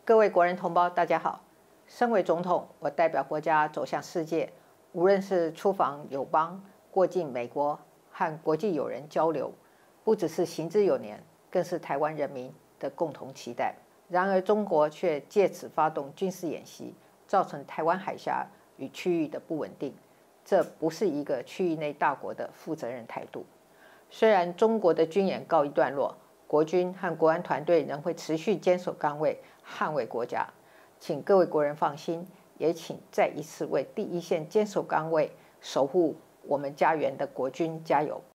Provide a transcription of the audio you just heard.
各位国人同胞，大家好。身为总统，我代表国家走向世界，无论是出访友邦、过境美国和国际友人交流，不只是行之有年，更是台湾人民的共同期待。然而，中国却借此发动军事演习，造成台湾海峡与区域的不稳定。这不是一个区域内大国的负责任态度。虽然中国的军演告一段落，国军和国安团队仍会持续坚守岗位，捍卫国家。请各位国人放心，也请再一次为第一线坚守岗位、守护我们家园的国军加油。